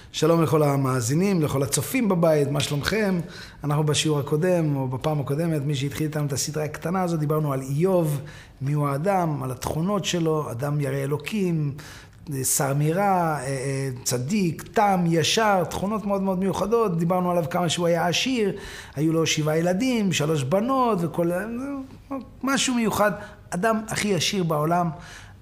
שלום לכל המאזינים, לכל הצופים בבית, מה שלומכם? אנחנו בשיעור הקודם, או בפעם הקודמת, מי שהתחיל איתנו את הסדרה הקטנה הזו, דיברנו על איוב, מיהו האדם, על התכונות שלו, אדם ירא אלוקים, שר מירה, צדיק, תם, ישר, תכונות מאוד מאוד מיוחדות, דיברנו עליו כמה שהוא היה עשיר, היו לו 7 ילדים, 3 בנות וכל... משהו מיוחד, אדם הכי עשיר בעולם,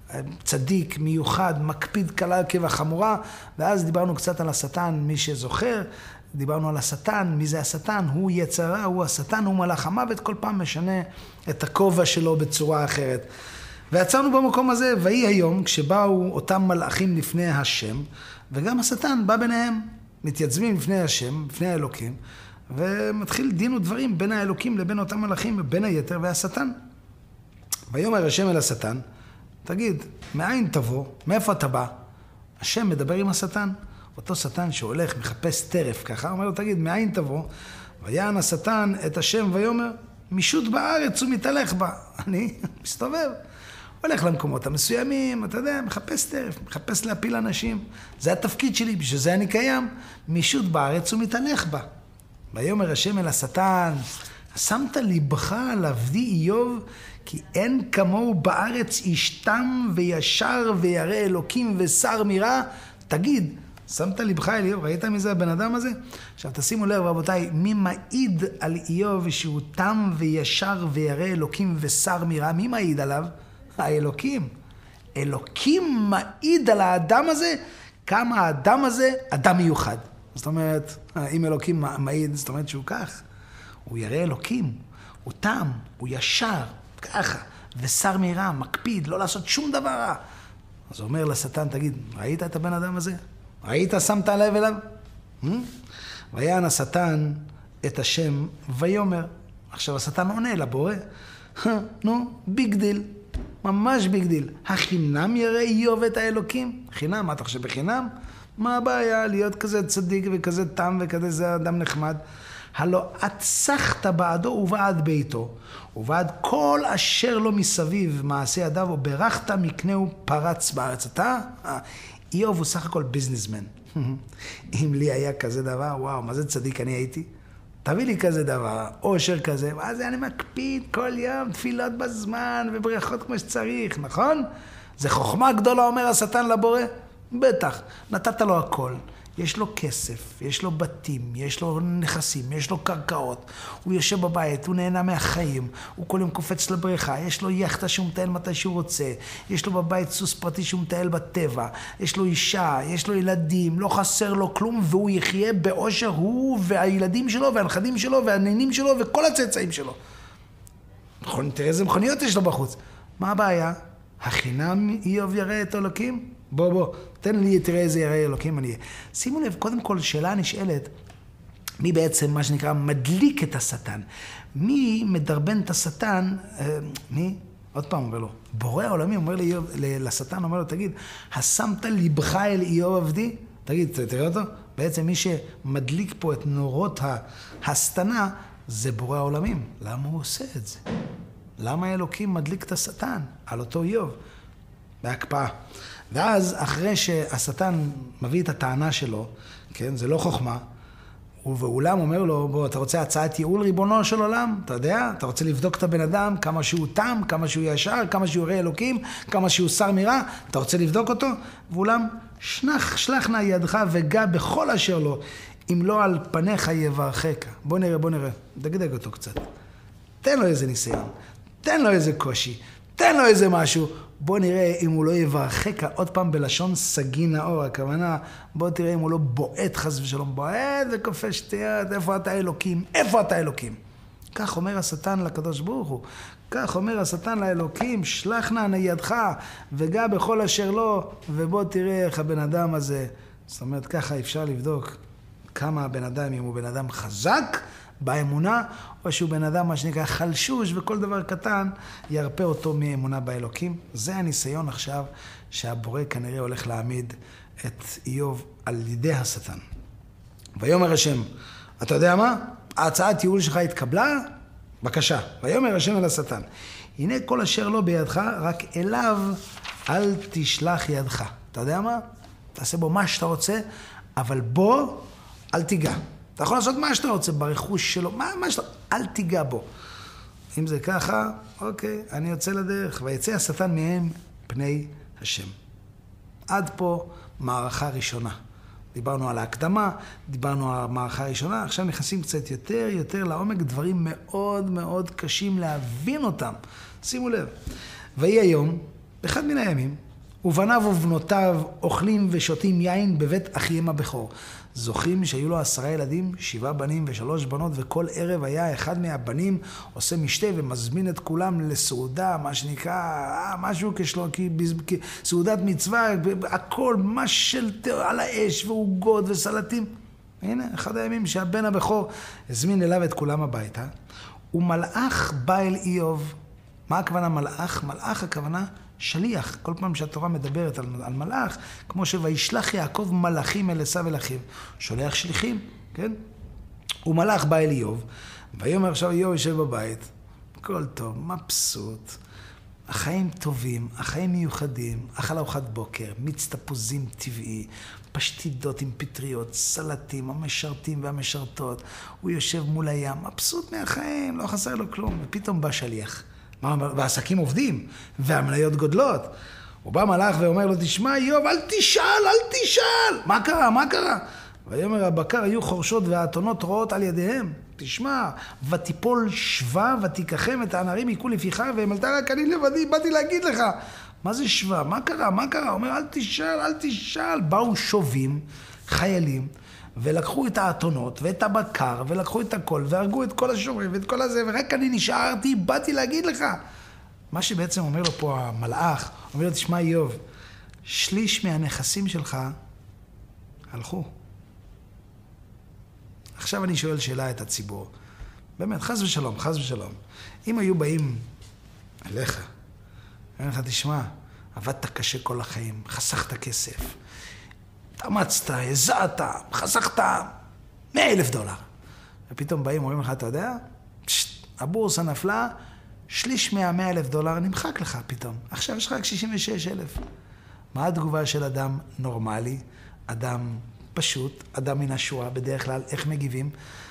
צדיק, מיוחד, מקפיד קלה כבחמורה, ואז דיברנו קצת על השטן, מי שזוכר, דיברנו על השטן, מי זה השטן? הוא יצרה, הוא השטן, הוא מלאך המוות, כל פעם משנה את הכובע שלו בצורה אחרת. ועצרנו במקום הזה, ויהי היום, כשבאו אותם מלאכים לפני השם, וגם השטן בא ביניהם, מתייצבים לפני השם, לפני האלוקים, ומתחיל דין ודברים בין האלוקים לבין אותם מלאכים, בין היתר והשטן. ויאמר השם אל השטן, תגיד, מאין תבוא? מאיפה אתה בא? השם מדבר עם השטן. אותו שטן שהולך, מחפש טרף, ככה אומר לו, תגיד, מאין תבוא? ויען השטן את השם ויאמר, משוט בארץ ומתהלך בה. אני מסתובב. הולך למקומות המסוימים, אתה יודע, מחפש טרף, מחפש להפיל אנשים. זה התפקיד שלי, בשביל זה אני קיים. משוט בארץ ומתהלך בה. ויאמר השם אל השטן, שמת ליבך על עבדי איוב, כי אין כמוהו בארץ איש תם וישר וירא אלוקים ושר מירה. תגיד, שמת ליבך על איוב, ראית מי זה הבן אדם הזה? עכשיו תשימו לב רבותיי, מי מעיד על איוב שהוא תם וישר וירא אלוקים ושר מירה? מי מעיד עליו? האלוקים. אלוקים מעיד על האדם הזה, כמה האדם הזה אדם מיוחד. זאת אומרת, אם אלוקים מעיד, זאת אומרת שהוא כך. הוא ירא אלוקים, הוא תם, הוא ישר, ככה, ושר מירה, מקפיד, לא לעשות שום דבר רע. אז הוא אומר לשטן, תגיד, ראית את הבן אדם הזה? ראית, שמת לב אליו? ויען השטן את השם ויאמר. עכשיו השטן עונה לבורא, נו, ביג דיל, ממש ביג דיל. החינם ירא איוב את האלוקים? חינם, מה אתה חושב בחינם? מה הבעיה להיות כזה צדיק וכזה תם וכזה זה אדם נחמד? הלא עצחת בעדו ובעד ביתו, ובעד כל אשר לו מסביב מעשה ידיו, וברכת מקנהו פרץ בארץ. אתה, איוב הוא סך הכל ביזנסמן. אם לי היה כזה דבר, וואו, מה זה צדיק אני הייתי? תביא לי כזה דבר, אושר כזה, מה זה אני מקפיד כל יום, תפילות בזמן וברכות כמו שצריך, נכון? זה חוכמה גדולה, אומר השטן לבורא? בטח, נתת לו הכל. יש לו כסף, יש לו בתים, יש לו נכסים, יש לו קרקעות, הוא יושב בבית, הוא נהנה מהחיים, הוא כל יום קופץ לבריכה, יש לו יחטה שהוא מטייל מתי שהוא רוצה, יש לו בבית סוס פרטי שהוא מטייל בטבע, יש לו אישה, יש לו ילדים, לא חסר לו כלום, והוא יחיה באושר, הוא והילדים שלו והנכדים שלו והנינים שלו וכל הצאצאים שלו. תראה איזה מכוניות יש לו בחוץ. מה הבעיה? החינם איוב ירא את אלוקים? בוא, תן לי, תראה איזה ירא אלוקים אני אהיה. שימו לב, קודם כל, שאלה נשאלת, מי בעצם, מה שנקרא, מדליק את השטן? מי מדרבן את השטן? מי? עוד פעם אומר לו, בורא העולמי אומר לשטן, אומר לו, תגיד, השמת ליבך אל איוב עבדי? תגיד, תראה אותו? בעצם מי שמדליק פה את נורות השטנה, זה בורא העולמים. למה הוא עושה את זה? למה האלוקים מדליק את השטן על אותו איוב? בהקפאה. ואז אחרי שהשטן מביא את הטענה שלו, כן, זה לא חוכמה, ובאולם אומר לו, בוא, אתה רוצה הצעת ייעול ריבונו של עולם? אתה יודע? אתה רוצה לבדוק את הבן אדם, כמה שהוא תם, כמה שהוא ישר, כמה שהוא ירא אלוקים, כמה שהוא שר מירה, אתה רוצה לבדוק אותו? ואולם, שלח נא ידך וגע בכל אשר לו, אם לא על פניך יברכך. בוא נראה, דגדג אותו קצת. תן לו איזה ניסיון, תן לו איזה קושי, תן לו איזה משהו, בוא נראה אם הוא לא יברכך, עוד פעם בלשון סגי נאור, הכוונה, בוא תראה אם הוא לא בועט חס ושלום, בועט וקופש שטויות, איפה אתה אלוקים, איפה אתה אלוקים? כך אומר השטן לקדוש ברוך הוא, כך אומר השטן לאלוקים, שלח נא ידך וגע בכל אשר לו, ובוא תראה איך הבן אדם הזה, זאת אומרת ככה אפשר לבדוק כמה הבן אדם, אם הוא בן אדם חזק, באמונה, או שהוא בן אדם, מה שנקרא, חלשוש, וכל דבר קטן ירפא אותו מאמונה באלוקים. זה הניסיון עכשיו שהבורא כנראה הולך להעמיד את איוב על ידי השטן. ויאמר השם, אתה יודע מה? ההצעת ייעול שלך התקבלה? בבקשה. ויאמר השם אל השטן, הנה כל אשר לא בידך, רק אליו אל תשלח ידך. אתה יודע מה? תעשה בו מה שאתה רוצה, אבל בו, אל תיגע. אתה יכול לעשות מה שאתה רוצה ברכוש שלו, מה שאתה, אל תיגע בו. אם זה ככה, אוקיי, אני יוצא לדרך, ויצא השטן מהם פני השם. עד פה מערכה ראשונה. דיברנו על ההקדמה, דיברנו על המערכה הראשונה, עכשיו נכנסים קצת יותר לעומק, דברים מאוד מאוד קשים להבין אותם. שימו לב. ויהי היום, באחד מן הימים, ובניו ובנותיו אוכלים ושותים יין בבית אחיהם הבכור. זוכרים שהיו לו 10 ילדים, 7 בנים ו3 בנות, וכל ערב היה אחד מהבנים עושה משתה ומזמין את כולם לסעודה, מה שנקרא, משהו כסעודת מצווה, הכל, מה על האש ועוגות וסלטים. הנה, אחד הימים שהבן הבכור הזמין אליו את כולם הביתה, ומלאך בא אל איוב. מה הכוונה מלאך? מלאך הכוונה שליח. כל פעם שהתורה מדברת על מלאך, כמו שוישלח יעקב מלאכים אל עשיו אל אחיו, שולח שליחים, כן? ומלאך בא אל איוב, ויאמר עכשיו איוב יושב בבית, הכל טוב, מבסוט, החיים טובים, החיים מיוחדים, אכל ארוחת בוקר, מיץ תפוזים טבעי, פשטידות עם פטריות, סלטים, המשרתים והמשרתות, הוא יושב מול הים, מבסוט מהחיים, לא חסר לו כלום, ופתאום בא שליח. והעסקים עובדים, והמניות גודלות. הוא בא מלאך ואומר לו, תשמע איוב, אל תשאל. מה קרה? ויאמר הבקר, היו חורשות והאתונות רועות על ידיהם. תשמע, ותיפול שווה ותיקחם את הענרים יקו לפיך, והם רק אני לבדי, באתי להגיד לך. מה זה שווה? מה קרה? אומר, אל תשאל. באו שובים, חיילים, ולקחו את האתונות ואת הבקר, ולקחו את הכל, והרגו את כל השומרים ואת כל הזה, ורק אני נשארתי, באתי להגיד לך. מה שבעצם אומר לו פה המלאך, אומר לו, תשמע איוב, שליש מהנכסים שלך הלכו. עכשיו אני שואל שאלה את הציבור. באמת, חס ושלום. אם היו באים אליך, אומר לך, תשמע, עבדת קשה כל החיים, חסכת כסף, תמצת, הזעת, חסכת $100,000. ופתאום באים, אומרים לך, אתה יודע, הבורסה נפלה, שליש $100,000 נמחק לך פתאום. עכשיו יש לך רק 66,000. מה התגובה של אדם נורמלי, אדם פשוט, אדם מן השורה בדרך כלל, איך מגיבים?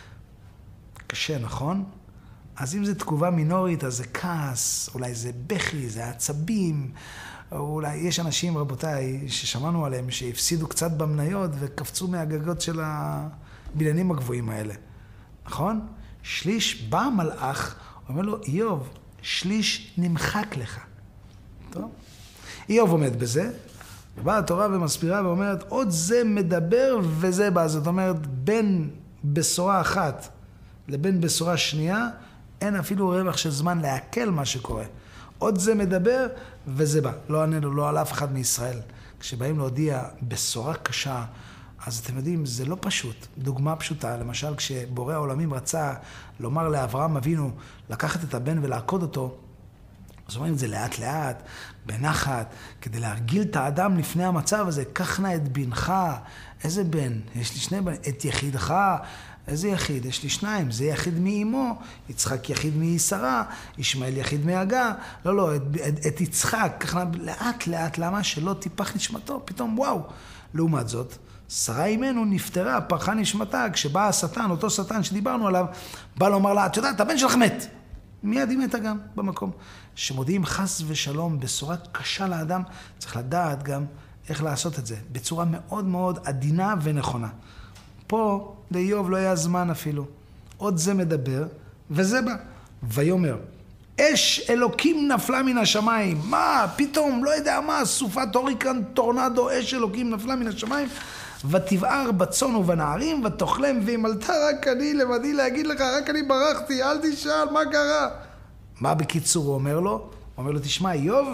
קשה, נכון? אז אם זו תגובה מינורית, אז זה כעס, אולי זה בכי, זה עצבים, אולי יש אנשים, רבותיי, ששמענו עליהם, שהפסידו קצת במניות וקפצו מהגגות של הבניינים הגבוהים האלה. נכון? שליש בא המלאך, אומר לו, איוב, שליש נמחק לך. טוב? איוב עומד בזה, ובאה התורה ומסבירה ואומרת, עוד זה מדבר וזה בא. זאת אומרת, בין בשורה אחת לבין בשורה שנייה, אין אפילו רווח של זמן להקל מה שקורה. עוד זה מדבר וזה בא. לא עננו, לא על אף אחד מישראל. כשבאים להודיע בשורה קשה, אז אתם יודעים, זה לא פשוט. דוגמה פשוטה, למשל, כשבורא העולמים רצה לומר לאברהם אבינו, לקחת את הבן ולעקוד אותו, אז אומרים את זה לאט לאט, בנחת, כדי להרגיל את האדם לפני המצב הזה, קח נא את בנך, איזה בן? יש לי 2 בנים, את יחידך, איזה יחיד? יש לי 2, זה יחיד מאמו, יצחק יחיד משרה, ישמעאל יחיד מהגר, לא, את יצחק, ככה לאט לאט, למה? שלא טיפח נשמתו, פתאום וואו. לעומת זאת, שרה אימנו נפטרה, פרחה נשמתה, כשבא השטן, אותו שטן שדיברנו עליו, בא לומר לה, את יודעת, הבן שלך מת. מיד היא מתה גם במקום. שמודיעים חס ושלום בשורה קשה לאדם, צריך לדעת גם איך לעשות את זה, בצורה מאוד מאוד עדינה ונכונה. פה לאיוב לא היה זמן אפילו. עוד זה מדבר, וזה בא. ויאמר, אש אלוקים נפלה מן השמיים. מה? פתאום, לא יודע מה, סופת הוריקן, טורנדו, אש אלוקים נפלה מן השמיים. ותבער בצאן ובנערים, ותאכלם, ואם עלתה רק אני לבדי להגיד לך, רק אני ברחתי, אל תשאל, מה קרה? מה בקיצור הוא אומר לו? הוא אומר לו, תשמע, איוב,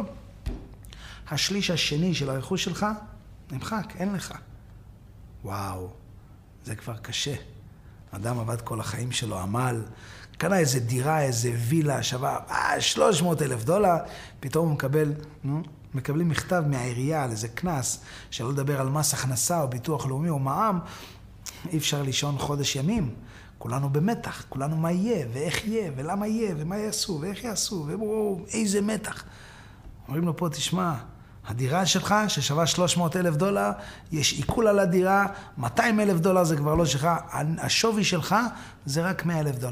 השליש השני של הרכוש שלך נמחק, אין לך. וואו, זה כבר קשה. אדם עבד כל החיים שלו, עמל, קנה איזה דירה, איזה וילה, שווה $300,000, פתאום הוא מקבלים מכתב מהעירייה על איזה כנס, שלא לדבר על מס הכנסה או ביטוח לאומי או מע"מ, אי אפשר לישון חודש ימים. כולנו במתח, כולנו מה יהיה ואיך יהיה ולמה יהיה ומה יעשו ואיך יעשו, ואיזה מתח. אומרים לו פה, תשמע, הדירה שלך ששווה $300,000, יש עיכול על הדירה, $200,000 זה כבר לא שלך, השווי שלך זה רק $100,000.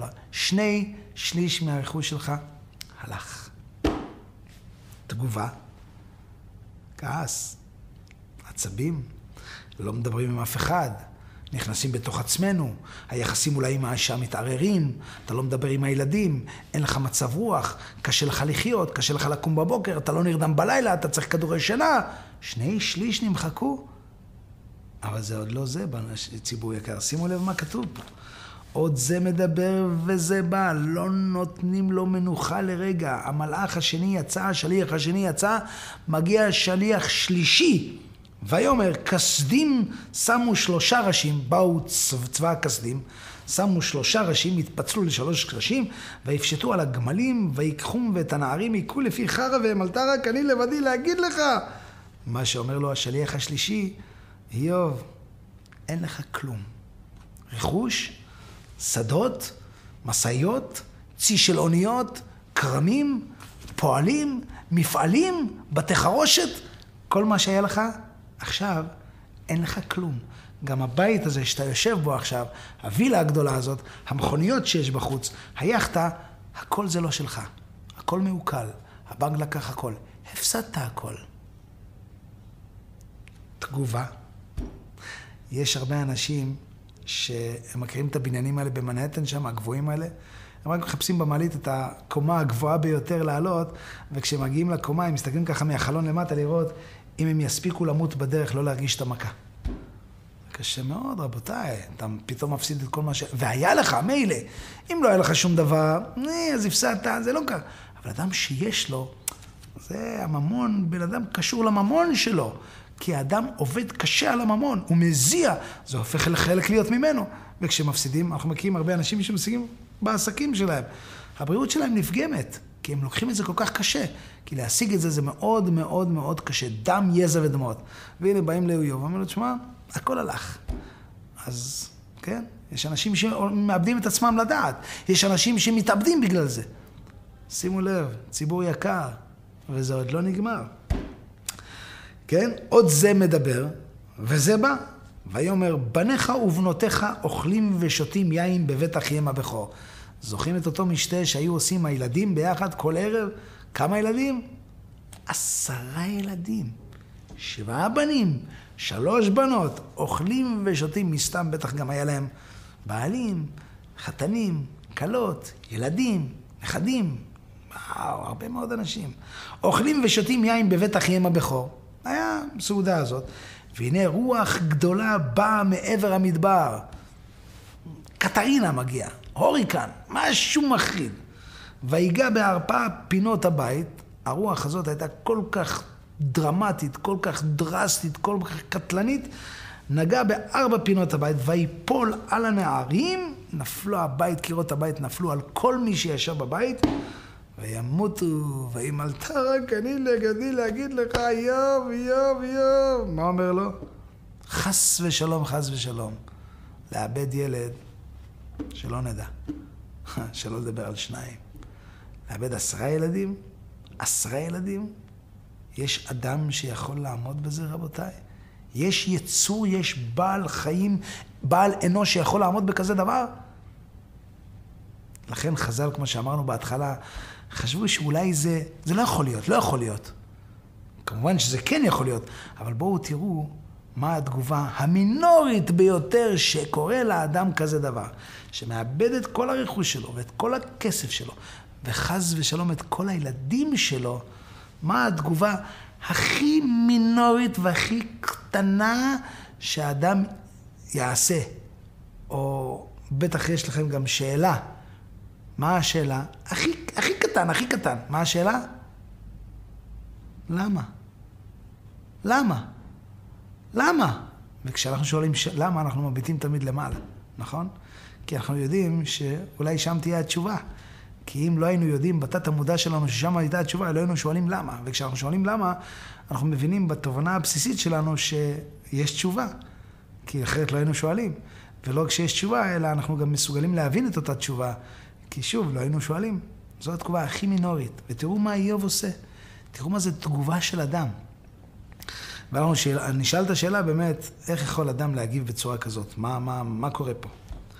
2/3 מהרכוש שלך הלך. תגובה, כעס, עצבים, לא מדברים עם אף אחד, נכנסים בתוך עצמנו, היחסים אולי עם האישה מתערערים, אתה לא מדבר עם הילדים, אין לך מצב רוח, קשה לך לחיות, קשה לך לקום בבוקר, אתה לא נרדם בלילה, אתה צריך כדורי שינה. 2/3 נמחקו, אבל זה עוד לא זה בציבור יקר. שימו לב מה כתוב פה. עוד זה מדבר וזה בא, לא נותנים לו מנוחה לרגע. המלאך השני יצא, השליח השני יצא, מגיע שליח שלישי. ויאמר, כסדים שמו 3 ראשים, באו צבא הכסדים, שמו 3 ראשים, התפצלו ל3 ראשים, ויפשטו על הגמלים, ויקחום ואת הנערים יקחו לפי חרא, והמלת רק אני לבדי להגיד לך. מה שאומר לו השליח השלישי, איוב, אין לך כלום. רכוש, שדות, מסעיות, צי של אוניות, כרמים, פועלים, מפעלים, בתי חרושת, כל מה שהיה לך, עכשיו אין לך כלום. גם הבית הזה שאתה יושב בו עכשיו, הווילה הגדולה הזאת, המכוניות שיש בחוץ, היחטה, הכל זה לא שלך. הכל מעוקל. הבנק לקח הכל. הפסדת הכל. תגובה. יש הרבה אנשים שהם מכירים את הבניינים האלה במנהטן שם, הגבוהים האלה. הם רק מחפשים במעלית את הקומה הגבוהה ביותר לעלות, וכשהם מגיעים לקומה, הם מסתכלים ככה מהחלון למטה לראות אם הם יספיקו למות בדרך, לא להרגיש את המכה. קשה מאוד, רבותיי. אתה פתאום מפסיד את כל מה והיה לך, מילא. אם לא היה לך שום דבר, אז הפסדת, זה לא קרה. אבל אדם שיש לו, זה הממון, בן אדם קשור לממון שלו. כי האדם עובד קשה על הממון, הוא מזיע, זה הופך לחלק להיות ממנו. וכשמפסידים, אנחנו מכירים הרבה אנשים שמשיגים בעסקים שלהם. הבריאות שלהם נפגמת, כי הם לוקחים את זה כל כך קשה. כי להשיג את זה זה מאוד מאוד מאוד קשה, דם, יזע ודמעות. והנה באים לאיוב, ואומרים לו, תשמע, הכל הלך. אז, כן, יש אנשים שמאבדים את עצמם לדעת. יש אנשים שמתאבדים בגלל זה. שימו לב, ציבור יקר, וזה עוד לא נגמר. כן? עוד זה מדבר, וזה בא. ויאמר, בניך ובנותיך אוכלים ושותים יין בבית אחיהם הבכור. זוכרים את אותו משתה שהיו עושים הילדים ביחד כל ערב? כמה ילדים? 10 ילדים. 7 בנים, 3 בנות, אוכלים ושותים. מסתם בטח גם היה להם בעלים, חתנים, כלות, ילדים, נכדים. וואו, הרבה מאוד אנשים. אוכלים ושותים יין בבית אחיהם הבכור. היה סעודה הזאת. והנה רוח גדולה באה מעבר המדבר. קטרינה מגיעה, הוריקן, משהו מחריד. ויגע בהרפאה פינות הבית. הרוח הזאת הייתה כל כך דרמטית, כל כך דרסטית, כל כך קטלנית. נגע ב4 פינות הבית, ויפול על הנערים, נפלו הבית, קירות הבית נפלו על כל מי שישב בבית. וימותו, וימלת רק אני לגדי להגיד לך, איוב, איוב, איוב. מה אומר לו? חס ושלום, חס ושלום. לאבד ילד, שלא נדע. שלא לדבר על 2. לאבד 10 ילדים? 10 ילדים? יש אדם שיכול לעמוד בזה, רבותיי? יש יצור, יש בעל חיים, בעל אנוש שיכול לעמוד בכזה דבר? לכן חז"ל, כמו שאמרנו בהתחלה, חשבו שאולי זה לא יכול להיות, לא יכול להיות. כמובן שזה כן יכול להיות, אבל בואו תראו מה התגובה המינורית ביותר שקורה לאדם כזה דבר, שמאבד את כל הרכוש שלו ואת כל הכסף שלו, וחז ושלום את כל הילדים שלו. מה התגובה הכי מינורית והכי קטנה שהאדם יעשה? או בטח יש לכם גם שאלה. מה השאלה? הכי קטן, הכי קטן. מה השאלה? למה? למה? למה? וכשאנחנו שואלים למה, אנחנו מביטים תמיד למעלה, נכון? כי אנחנו יודעים שאולי שם תהיה התשובה. כי אם לא היינו יודעים בתת המודע שלנו ששם הייתה התשובה, לא היינו שואלים למה. וכשאנחנו שואלים למה, אנחנו מבינים בתובנה הבסיסית שלנו שיש תשובה. כי אחרת לא היינו שואלים. ולא כשיש תשובה, אלא אנחנו גם מסוגלים להבין את אותה תשובה. כי שוב, לא היינו שואלים. זו התגובה הכי מינורית. ותראו מה איוב עושה. תראו מה זה תגובה של אדם. נשאל את השאלה באמת, איך יכול אדם להגיב בצורה כזאת? מה קורה פה?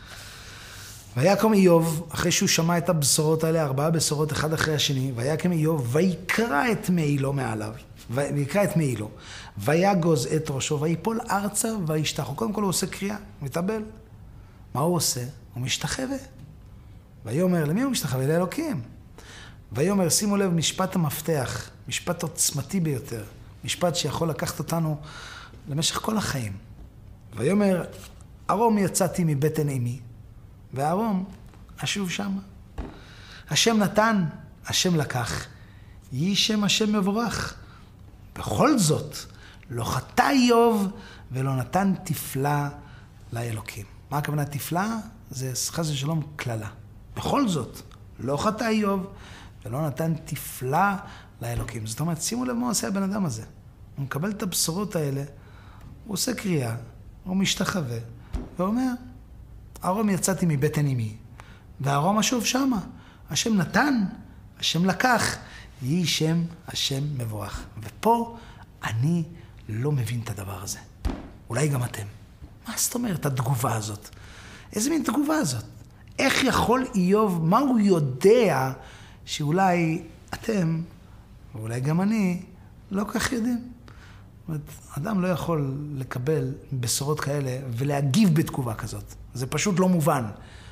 ויקום איוב, אחרי שהוא שמע את הבשורות האלה, 4 בשורות אחד אחרי השני, ויקום איוב, ויקרא את מעילו מעליו, ויקרא את מעילו, ויגוז את ראשו, ויפול ארצה וישתחו. קודם כל הוא עושה קריאה, הוא מתאבל. מה הוא עושה? הוא משתחווה. ויאמר, למי הוא משתחווה? לאלוקים. ויאמר, שימו לב, משפט המפתח, משפט עוצמתי ביותר, משפט שיכול לקחת אותנו למשך כל החיים. ויאמר, ארום יצאתי מבטן אמי, וארום אשוב שמה. השם נתן, השם לקח, יהי שם השם מבורך. בכל זאת, לא חטא איוב ולא נתן תפלה לאלוקים. מה הכוונה תפלה? זה חס ושלום כללה. בכל זאת, לא חטא איוב ולא נתן תפלה לאלוקים. זאת אומרת, שימו לב מה עושה הבן אדם הזה. הוא מקבל את הבשורות האלה, הוא עושה קריאה, הוא משתחווה, ואומר, ארום יצאתי מבטן אמי, וארום אשוב שמה. השם נתן, השם לקח, יהי שם השם מבורך. ופה אני לא מבין את הדבר הזה. אולי גם אתם. מה זאת אומרת התגובה הזאת? איזה מין תגובה הזאת? איך יכול איוב, מה הוא יודע שאולי אתם, ואולי גם אני, לא כך יודעים? זאת אומרת, אדם לא יכול לקבל בשורות כאלה ולהגיב בתגובה כזאת. זה פשוט לא מובן.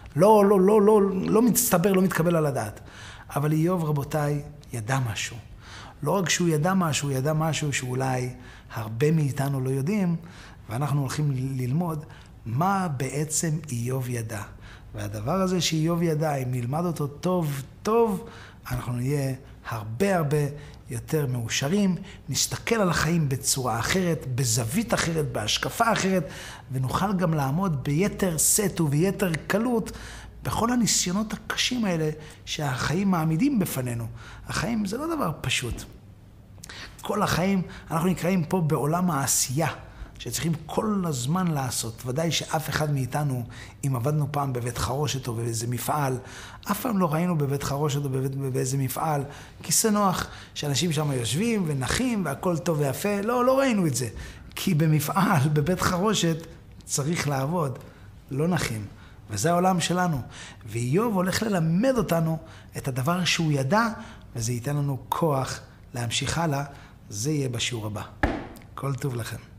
לא מצטבר, לא מתקבל על הדעת. אבל איוב, רבותיי, ידע משהו. לא רק שהוא ידע משהו, הוא ידע משהו שאולי הרבה מאיתנו לא יודעים, ואנחנו הולכים ללמוד מה בעצם איוב ידע. והדבר הזה שאיוב ידע, אם נלמד אותו טוב, טוב, אנחנו נהיה הרבה יותר מאושרים, נסתכל על החיים בצורה אחרת, בזווית אחרת, בהשקפה אחרת, ונוכל גם לעמוד ביתר סט וביתר קלות בכל הניסיונות הקשים האלה שהחיים מעמידים בפנינו. החיים זה לא דבר פשוט. כל החיים, אנחנו נקראים פה בעולם העשייה, שצריכים כל הזמן לעשות. ודאי שאף אחד מאיתנו, אם עבדנו פעם בבית חרושת או באיזה מפעל, אף פעם לא ראינו בבית חרושת או באיזה מפעל כיסא נוח, שאנשים שם יושבים ונחים והכל טוב ויפה. לא ראינו את זה. כי במפעל, בבית חרושת, צריך לעבוד. לא נחים. וזה העולם שלנו. ואיוב הולך ללמד אותנו את הדבר שהוא ידע, וזה ייתן לנו כוח להמשיך הלאה. זה יהיה בשיעור הבא. כל טוב לכם.